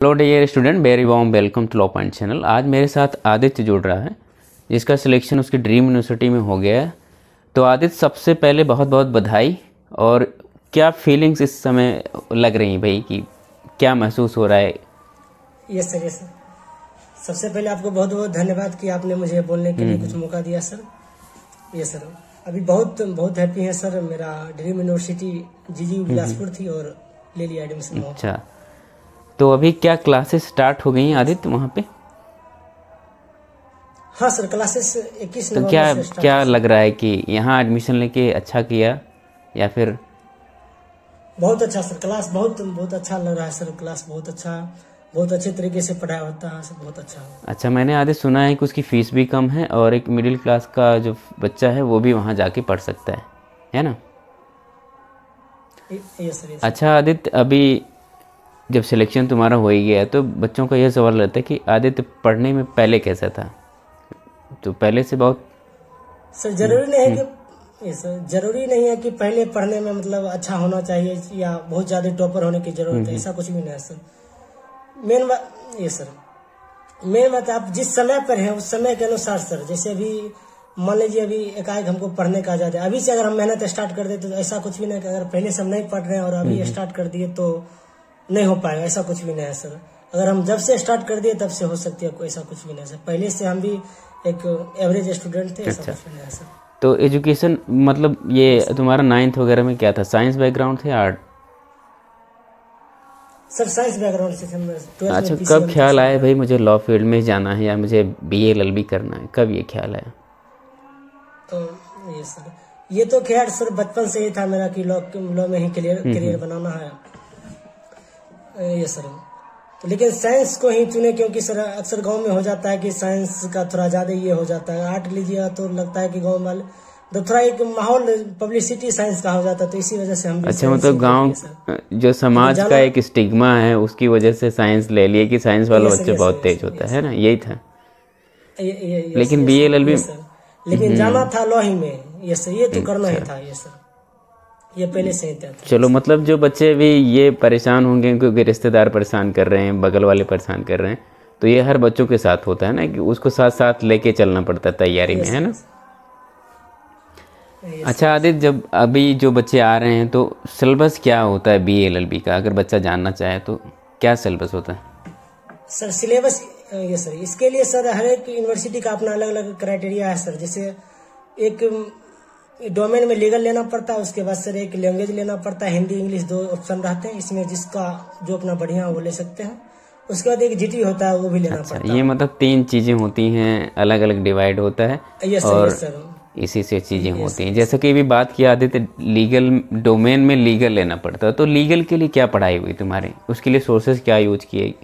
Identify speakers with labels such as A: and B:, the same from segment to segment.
A: Hello dear student, very warm welcome to law point channel. आज मेरे साथ आदित्य जुड़ रहा है जिसका सिलेक्शन उसकी ड्रीम यूनिवर्सिटी में हो गया है। तो आदित्य, सबसे पहले बहुत बहुत बधाई। और क्या फीलिंग्स इस समय लग रही हैं भाई, कि क्या महसूस हो रहा है?
B: Yes sir, yes sir. सबसे पहले आपको बहुत बहुत धन्यवाद कि आपने मुझे बोलने के लिए कुछ मौका दिया सर। यस सर, अभी बहुत बहुत हैप्पी है सर। मेरा ड्रीम यूनिवर्सिटी जीजी बिलासपुर थी और ले लिया एडमिशन।
A: अच्छा, तो अभी क्या क्लासेस स्टार्ट हो गई हैं आदित्य वहाँ पे?
B: हाँ सर, क्लासेस 21
A: तो
B: नवंबर से
A: क्या लग रहा है कि यहाँ एडमिशन लेके अच्छा किया या फिर?
B: बहुत अच्छा सर, क्लास बहुत बहुत अच्छा लग रहा है सर। क्लास बहुत अच्छा, बहुत अच्छे तरीके से पढ़ाया होता है सर, बहुत अच्छा।
A: अच्छा, मैंने आदित्य सुना है कि उसकी फ़ीस भी कम है और एक मिडिल क्लास का जो बच्चा है वो भी वहाँ जाके पढ़ सकता है ना?
B: Yes sir.
A: अच्छा आदित्य, अभी जब सिलेक्शन तुम्हारा हो ही गया है तो बच्चों का यह सवाल रहता है कि आदित्य पढ़ने में पहले कैसा था? तो पहले से बहुत
B: सर जरूरी नहीं है कि जरूरी नहीं है कि पहले पढ़ने में मतलब अच्छा होना चाहिए या बहुत ज्यादा टॉपर होने की जरूरत है, ऐसा कुछ भी नहीं है सर। मेन बात ये सर, मेन बात आप जिस समय पर हैं उस समय के अनुसार सर। जैसे अभी मान लीजिए अभी एकाएक हमको पढ़ने का आजादी है, अभी से अगर हम मेहनत स्टार्ट कर देते तो ऐसा कुछ भी नहीं कि अगर पहले से हम नहीं पढ़ रहे हैं और अभी स्टार्ट कर दिए तो नहीं हो पाएगा, ऐसा कुछ भी नहीं है सर। अगर हम जब से स्टार्ट कर दिए तब से हो सकती है, कोई ऐसा कुछ भी नहीं है सर। पहले से हम भी एक एवरेज स्टूडेंट थे, ऐसा कुछ भी नहीं है सर।
A: तो एजुकेशन मतलब ये तुम्हारा 9th वगैरह में क्या था? साइंस बैकग्राउंड थे, आर्ट?
B: सर साइंस बैकग्राउंड से थे।
A: अच्छा, कब ख्याल आया भाई मुझे लॉ फील्ड में जाना है या मुझे BA LLB करना है? कब ये ख्याल आया?
B: तो ये सर, ये तो खैर सर बचपन से ही था मेरा कि लॉ में ही करियर बनाना है। ये सर, तो लेकिन साइंस को ही चुने क्योंकि सर अक्सर गांव में हो जाता है कि साइंस का थोड़ा ज्यादा ये हो जाता है। आर्ट लीजिए तो लगता है कि गांव वाले तो थोड़ा एक माहौल पब्लिसिटी साइंस का हो जाता है, तो इसी वजह से हम भी।
A: अच्छा, मतलब गांव जो समाज का एक स्टिग्मा है उसकी वजह से साइंस ले लिए कि साइंस वाला बच्चा बहुत तेज होता है ना, यही था। लेकिन BA LLB
B: लेकिन जाना था लॉ ही में, ये सर, ये तो करना ही था ये सर, ये पहले से ही था।
A: चलो, मतलब जो बच्चे भी ये परेशान होंगे क्योंकि रिश्तेदार परेशान कर रहे हैं, बगल वाले परेशान कर रहे हैं, तो ये हर बच्चों के साथ होता है ना कि उसको साथ साथ लेके चलना पड़ता है तैयारी में, है ना? अच्छा आदित्य, जब अभी जो बच्चे आ रहे हैं तो सिलेबस क्या होता है BA LLB का, अगर बच्चा जानना चाहे तो क्या सिलेबस होता है?
B: सर सिलेबस ये सर, इसके लिए सर हर एक यूनिवर्सिटी का अपना अलग अलग क्राइटेरिया है सर। जैसे एक डोमेन में लीगल लेना पड़ता है, उसके बाद सर एक लैंग्वेज लेना पड़ता है, हिंदी इंग्लिश 2 ऑप्शन रहते हैं इसमें, जिसका जो अपना बढ़िया वो ले सकते हैं। उसके बाद एक GT होता है, वो भी लेना पड़ता है।
A: ये मतलब 3 चीज़ें होती हैं, अलग अलग डिवाइड होता है।
B: यस
A: और
B: सर,
A: इसी से चीज़ें होती हैं। जैसे कि अभी बात किया आदित्य, लीगल डोमेन में लीगल लेना पड़ता है, तो लीगल के लिए क्या पढ़ाई हुई तुम्हारे? उसके लिए सोर्सेज क्या यूज किए?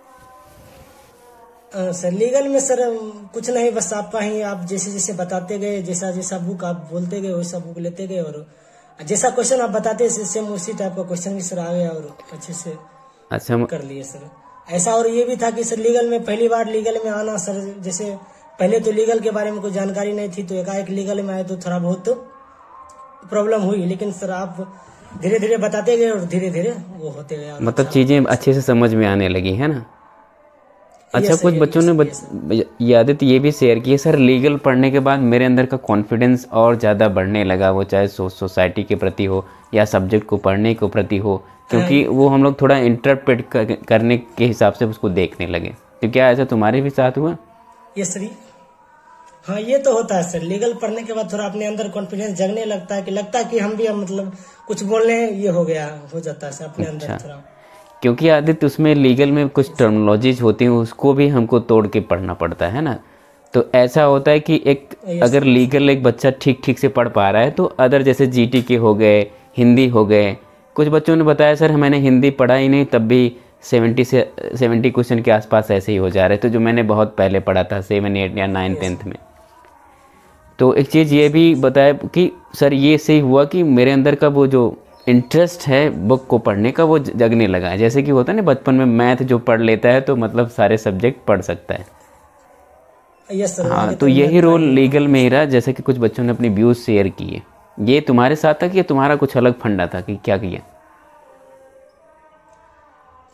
B: सर लीगल में सर कुछ नहीं, बस आपका ही आप जैसे जैसे बताते गए, जैसा जैसा बुक आप बोलते गए वैसा बुक लेते गए, और जैसा क्वेश्चन आप बताते सेम उसी टाइप का क्वेश्चन भी सर आ गया और अच्छे से
A: अच्छा
B: कर लिए सर। ऐसा और ये भी था कि सर लीगल में पहली बार लीगल में आना सर, जैसे पहले तो लीगल के बारे में कोई जानकारी नहीं थी, तो एकाएक लीगल में आए तो थोड़ा बहुत प्रॉब्लम हुई, लेकिन सर आप धीरे धीरे बताते गए और धीरे धीरे वो होते गए,
A: मतलब चीज़ें अच्छे से समझ में आने लगी, है ना? अच्छा, कुछ बच्चों ने ये आदित्य ये भी शेयर की है, सर लीगल पढ़ने के बाद मेरे अंदर का कॉन्फिडेंस और ज़्यादा बढ़ने लगा, वो चाहे सोसाइटी के प्रति हो या सब्जेक्ट को पढ़ने के प्रति हो, क्योंकि वो हम लोग थोड़ा इंटरप्रेट करने के हिसाब से उसको देखने लगे। तो क्या ऐसा तुम्हारे भी साथ हुआ?
B: ये सर, हाँ ये तो होता है सर। लीगल पढ़ने के बाद थोड़ा अपने अंदर कॉन्फिडेंस जगने लगता है कि हम भी मतलब कुछ बोलने ये हो जाता है सर अपने अंदर थोड़ा।
A: क्योंकि आदित्य उसमें लीगल में कुछ टर्मिनोलॉजीज होती हैं, उसको भी हमको तोड़ के पढ़ना पड़ता है ना। तो ऐसा होता है कि एक अगर लीगल एक बच्चा ठीक से पढ़ पा रहा है तो अदर जैसे GT के हो गए, हिंदी हो गए। कुछ बच्चों ने बताया सर मैंने हिंदी पढ़ा ही नहीं, तब भी 70 क्वेश्चन के आसपास ऐसे ही हो जा रहे थे, जो मैंने बहुत पहले पढ़ा था 7, 8 या 9, 10th में। तो एक चीज़ ये भी बताया कि सर ये सही हुआ कि मेरे अंदर का वो जो इंटरेस्ट है बुक को पढ़ने का वो जगने लगा है। जैसे कि होता है ना बचपन में मैथ जो पढ़ लेता है तो मतलब सारे सब्जेक्ट पढ़ सकता है।
B: यस सर,
A: हाँ, तो यही रोल लीगल में ही रहा, जैसे कि कुछ बच्चों ने अपनी व्यूज़ शेयर किए। ये तुम्हारे साथ था कि तुम्हारा कुछ अलग फंडा था कि क्या किया?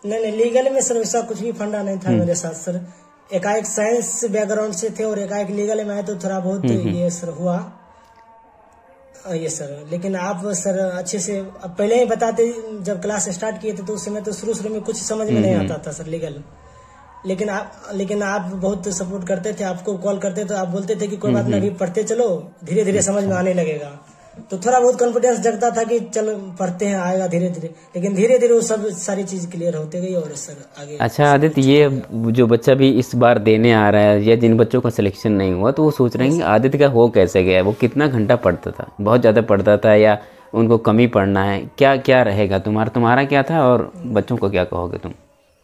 B: नहीं लीगल में सर वैसा कुछ भी फंडा नहीं था मेरे साथ सर। एकाएक साइंस बैकग्राउंड से थे और एकाएक लीगल में आए तो थोड़ा बहुत ये सर हुआ ये सर। लेकिन आप सर अच्छे से अब पहले ही बताते, जब क्लास स्टार्ट किए थे तो उस समय तो शुरू में कुछ समझ में नहीं आता था सर लीगल। लेकिन आप बहुत सपोर्ट करते थे, आपको कॉल करते तो आप बोलते थे कि कोई बात नहीं, अभी पढ़ते चलो, धीरे धीरे समझ में आने लगेगा। तो थोड़ा बहुत कॉन्फिडेंस जगता था कि चलो पढ़ते हैं, आएगा धीरे धीरे। लेकिन धीरे धीरे वो सब सारी चीज क्लियर होते गई और सर आगे।
A: अच्छा आदित्य, ये जो बच्चा भी इस बार देने आ रहा है या जिन बच्चों का सिलेक्शन नहीं हुआ, तो वो सोच रहे हैं कि आदित्य का हो कैसे गया, वो कितना घंटा पढ़ता था, बहुत ज़्यादा पढ़ता था या उनको कम ही पढ़ना है, क्या क्या रहेगा तुम्हारा क्या था और बच्चों को क्या कहोगे तुम?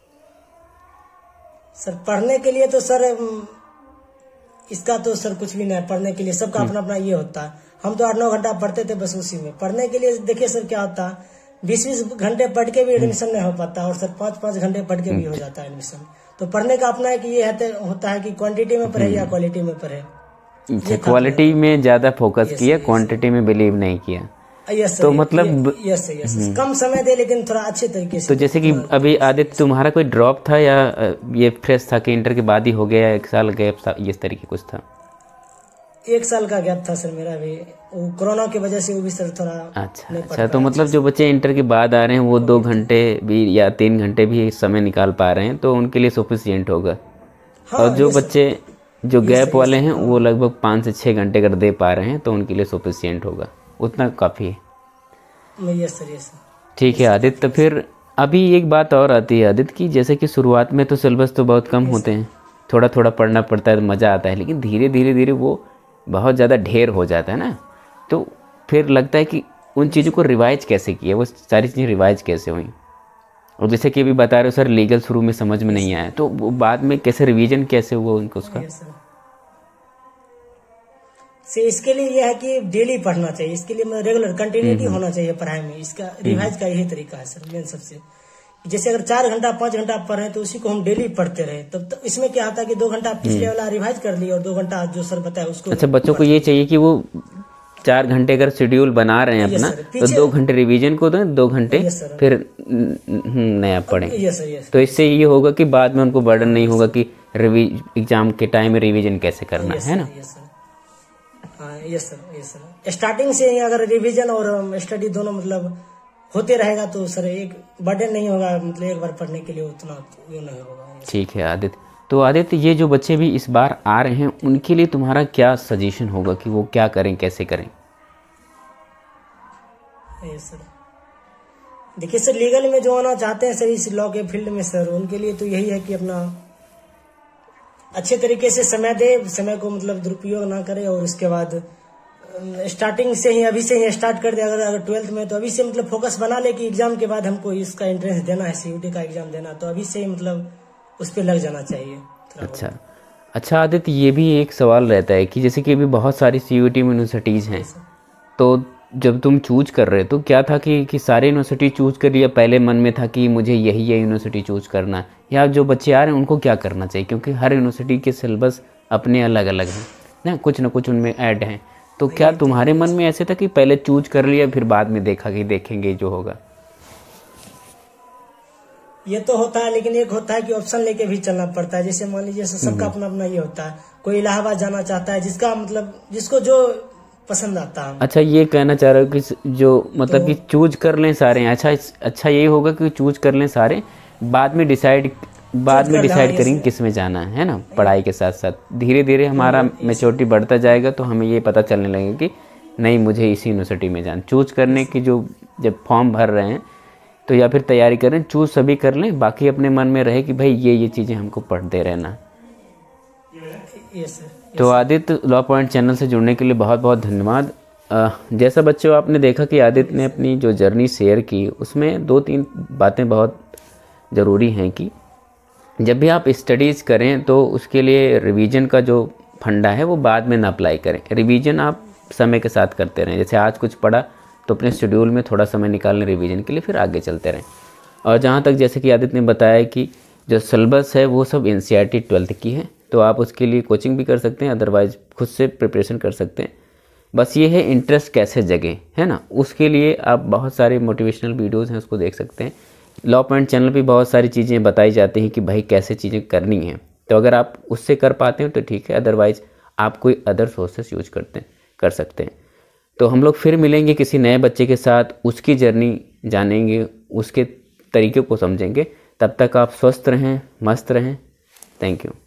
B: सर पढ़ने के लिए तो सर इसका तो सर कुछ भी नहीं है। पढ़ने के लिए सबका अपना अपना ये होता है। हम तो 8-9 घंटा पढ़ते थे बस उसी में। पढ़ने के लिए देखिए सर क्या होता है, 20-20 घंटे पढ़ के भी एडमिशन नहीं हो पाता और सर 5-5 घंटे पढ़ के भी हो जाता है एडमिशन। तो पढ़ने का अपना एक ये होता है कि क्वांटिटी में पढ़े या क्वालिटी में पढ़े।
A: क्वालिटी में ज़्यादा फोकस किया, क्वांटिटी में बिलीव नहीं किया।
B: यस
A: तो मतलब
B: यस कम समय दे लेकिन थोड़ा अच्छे तरीके से।
A: तो जैसे कि अभी आदित्य तुम्हारा कोई ड्रॉप था या ये फ्रेश था कि इंटर के बाद ही हो गया, 1 साल गैप था, इस तरीके कुछ था?
B: 1 साल का गैप था सर मेरा भी, कोरोना की वजह से वो भी सर थोड़ा।
A: अच्छा तो मतलब जो बच्चे इंटर के बाद आ रहे हैं वो 2 घंटे भी या 3 घंटे भी समय निकाल पा रहे हैं तो उनके लिए सफिशिएंट होगा। और जो बच्चे जो गैप वाले हैं वो लगभग 5 से 6 घंटे अगर दे पा रहे हैं तो उनके लिए सफिशिएंट होगा, उतना काफ़ी है।
B: यस सर
A: ठीक है आदित्य। तो फिर अभी एक बात और आती है आदित्य की, जैसे कि शुरुआत में तो सिलेबस तो बहुत कम होते हैं, थोड़ा थोड़ा पढ़ना पड़ता है, मज़ा आता है, लेकिन धीरे धीरे वो बहुत ज़्यादा ढेर हो जाता है ना। तो फिर लगता है कि उन चीज़ों को रिवाइज कैसे किया, वो सारी चीज़ें रिवाइज कैसे हुई? और जैसे कि अभी बता रहे हो सर लीगल शुरू में समझ में नहीं आया, तो वो बाद में कैसे रिवीजन कैसे हुआ उनको उसका?
B: इसके लिए यह है कि डेली पढ़ना चाहिए। इसके लिए रेगुलर कंटिन्यूटी होना चाहिए पढ़ाई में। इसका रिवाइज का यही तरीका है सर मेन सबसे। जैसे अगर 4 घंटा 5 घंटा पढ़ रहे हैं तो उसी को हम डेली पढ़ते रहे, तब तो इसमें क्या होता है कि 2 घंटा पिछले वाला रिवाइज कर लिया और 2 घंटा जो सर बताया उसको।
A: अच्छा, बच्चों को ये चाहिए कि वो 4 घंटे अगर शेड्यूल बना रहे हैं अपना तो 2 घंटे रिवीजन को दें, 2 घंटे फिर नया पढ़ें। तो इससे ये होगा कि बाद में उनको बर्डन नहीं होगा कि एग्जाम के टाइम में रिवीजन कैसे करना है ना।
B: यस सर स्टार्टिंग से ही अगर रिवीजन और स्टडी दोनों मतलब होते रहेगा तो सर एक बर्डन नहीं होगा, मतलब एक बार पढ़ने के लिए उतना वो नहीं होगा।
A: ठीक है आदित्य। तो आदित्य, ये जो बच्चे भी इस बार आ रहे हैं उनके लिए तुम्हारा क्या सजेशन होगा कि वो क्या करें, कैसे करें?
B: सर देखिए सर, लीगल में जो आना चाहते हैं सर इस लॉ के फील्ड में सर, उनके लिए तो यही है कि अपना अच्छे तरीके से समय दे, समय को मतलब दुरुपयोग ना करे और उसके बाद स्टार्टिंग से ही अभी से ही स्टार्ट कर दे। अगर 12th में तो अभी से मतलब फोकस बना ले कि एग्जाम के बाद हमको इसका एंट्रेंस देना है, सीयूटी का एग्जाम देना, तो अभी से ही मतलब उस पर लग जाना चाहिए।
A: अच्छा आदित्य, ये भी एक सवाल रहता है कि जैसे कि अभी बहुत सारी सीयूटी यूनिवर्सिटीज़ हैं, तो जब तुम चूज कर रहे तो क्या था कि सारे यूनिवर्सिटी चूज कर लिया, पहले मन में था कि मुझे यही यूनिवर्सिटी चूज करना है, या जो बच्चे आ रहे हैं उनको क्या करना चाहिए? क्योंकि हर यूनिवर्सिटी के सिलेबस अपने अलग अलग हैं ना, कुछ ना कुछ उनमें ऐड हैं। तो क्या तुम्हारे मन में ऐसे था कि पहले चूज कर लिया फिर बाद में देखा कि देखेंगे जो होगा?
B: ये तो होता है, लेकिन एक होता है कि ऑप्शन लेके भी चलना पड़ता है। जैसे मान लीजिए सबका अपना अपना ये होता है, कोई इलाहाबाद जाना चाहता है, जिसका मतलब जिसको जो पसंद आता है। अच्छा,
A: ये कहना चाह रहे हो कि जो मतलब कि चूज कर लें सारे। अच्छा यही होगा कि चूज कर लें सारे, बाद में डिसाइड करेंगे किस में जाना है ना। पढ़ाई के साथ साथ धीरे धीरे हमारा मैच्योरिटी बढ़ता जाएगा तो हमें ये पता चलने लगेगा कि नहीं मुझे इसी यूनिवर्सिटी में जाना। चूज करने की जो जब फॉर्म भर रहे हैं तो या फिर तैयारी कर रहे हैं, चूज सभी कर लें, बाकी अपने मन में रहे कि भाई ये चीज़ें हमको पढ़ते रहना। तो आदित्य, लॉ पॉइंट चैनल से जुड़ने के लिए बहुत बहुत धन्यवाद। जैसा बच्चों आपने देखा कि आदित्य ने अपनी जो जर्नी शेयर की उसमें 2-3 बातें बहुत ज़रूरी हैं कि जब भी आप स्टडीज़ करें तो उसके लिए रिवीजन का जो फंडा है वो बाद में ना अप्लाई करें। रिवीजन आप समय के साथ करते रहें। जैसे आज कुछ पढ़ा तो अपने शेड्यूल में थोड़ा समय निकाल लें रिवीजन के लिए, फिर आगे चलते रहें। और जहाँ तक जैसे कि आदित्य ने बताया कि जो सिलेबस है वो सब NCERT 12th की है, तो आप उसके लिए कोचिंग भी कर सकते हैं, अदरवाइज़ खुद से प्रिपरेशन कर सकते हैं। बस ये है इंटरेस्ट कैसे जगे, है ना। उसके लिए आप बहुत सारे मोटिवेशनल वीडियोज़ हैं उसको देख सकते हैं, लॉ पॉइंट चैनल पे बहुत सारी चीज़ें बताई जाती हैं कि भाई कैसे चीज़ें करनी हैं। तो अगर आप उससे कर पाते हो तो ठीक है, अदरवाइज़ आप कोई अदर सोर्सेस यूज कर सकते हैं। तो हम लोग फिर मिलेंगे किसी नए बच्चे के साथ, उसकी जर्नी जानेंगे, उसके तरीके को समझेंगे। तब तक आप स्वस्थ रहें, मस्त रहें। Thank you.